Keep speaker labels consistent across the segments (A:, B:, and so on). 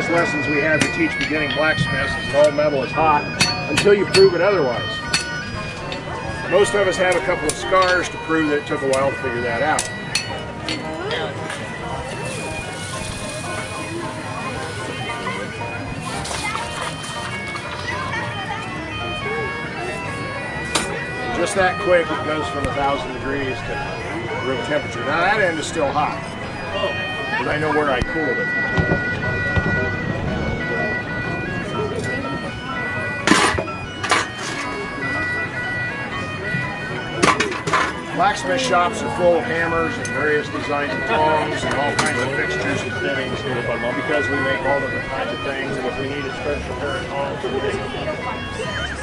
A: greatest lessons we have to teach beginning blacksmiths is that all metal is hot until you prove it otherwise. Most of us have a couple of scars to prove that it took a while to figure that out. Just that quick, it goes from 1,000 degrees to room temperature. Now that end is still hot, but I know where I cooled it. Blacksmith shops are full of hammers and various designs of tongs and all kinds of fixtures and fittings because we make all different kinds of things, and if we need a special pair of tongs, we do.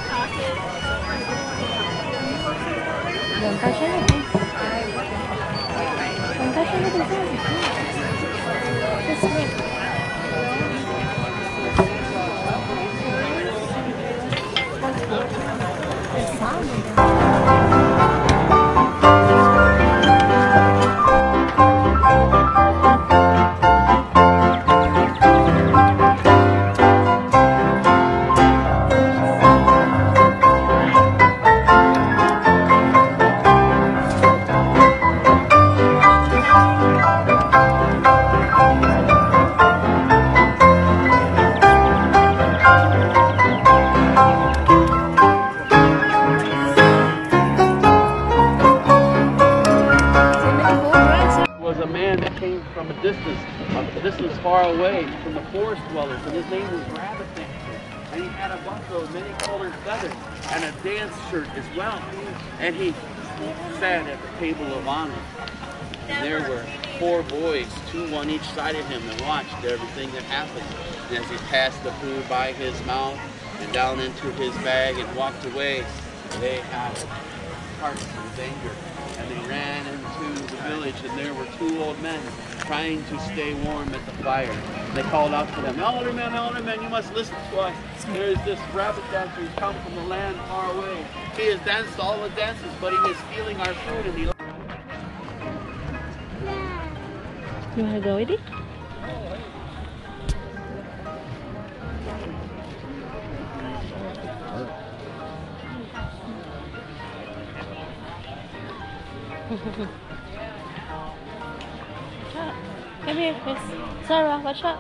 B: From a distance far away from the forest dwellers, and his name was Rabbit Dancer, and he had a buckle of many colored feathers and a dance shirt as well, and he sat at the table of honor, and there were 4 boys, 2 on each side of him, and watched everything that happened. And as he passed the food by his mouth and down into his bag and walked away, they had hearts of anger, and they ran into the village, and there were 2 old men trying to stay warm at the fire. They called out to them, elder men, you must listen to us. There is this rabbit dancer who's come from the land far away. He has danced all the dances, but he is stealing our food, and he...
C: You want to go with it? Come here, Miss Sarah, watch out.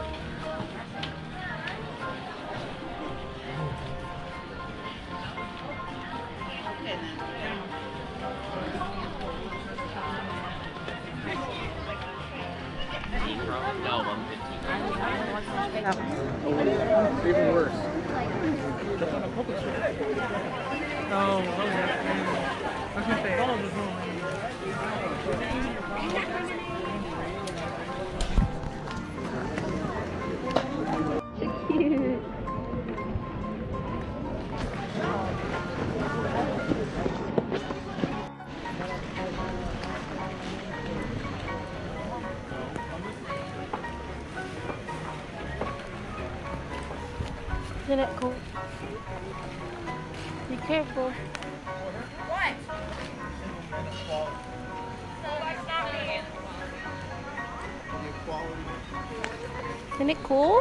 A: Even worse.
D: No, I was gonna say, follow this one.
C: Cute. Isn't it cool? Be careful.
E: What?
C: Isn't it cool?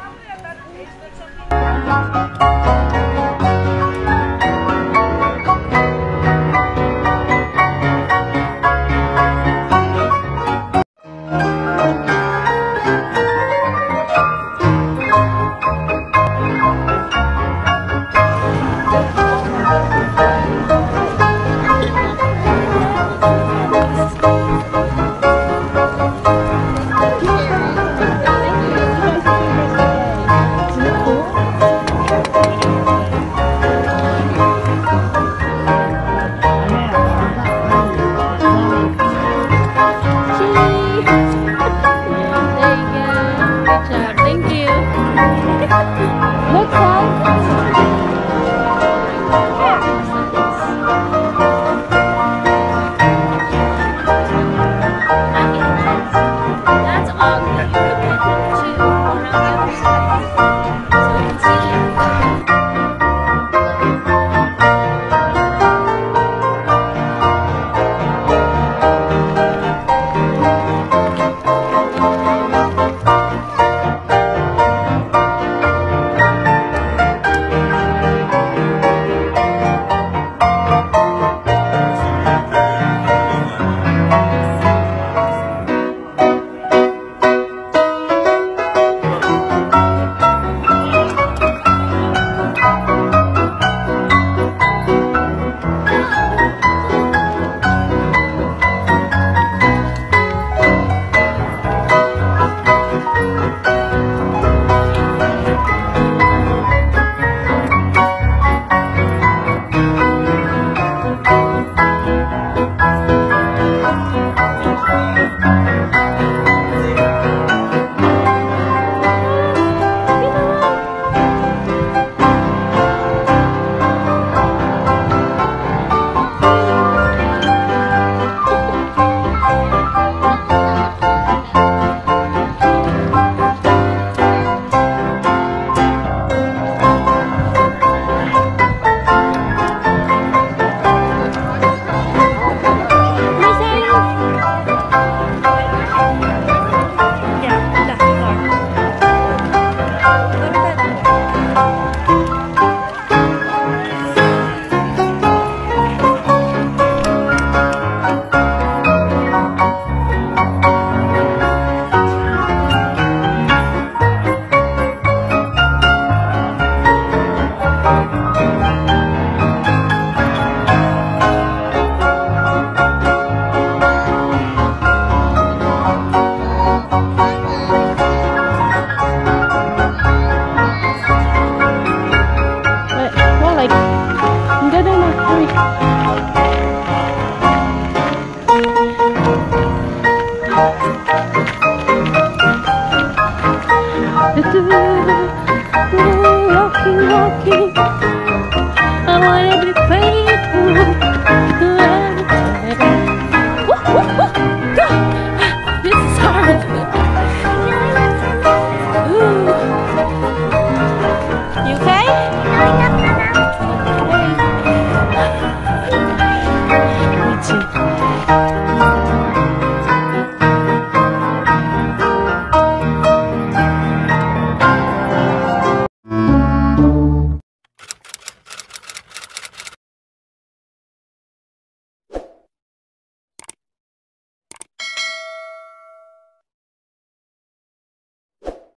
C: walking. I wanna be free.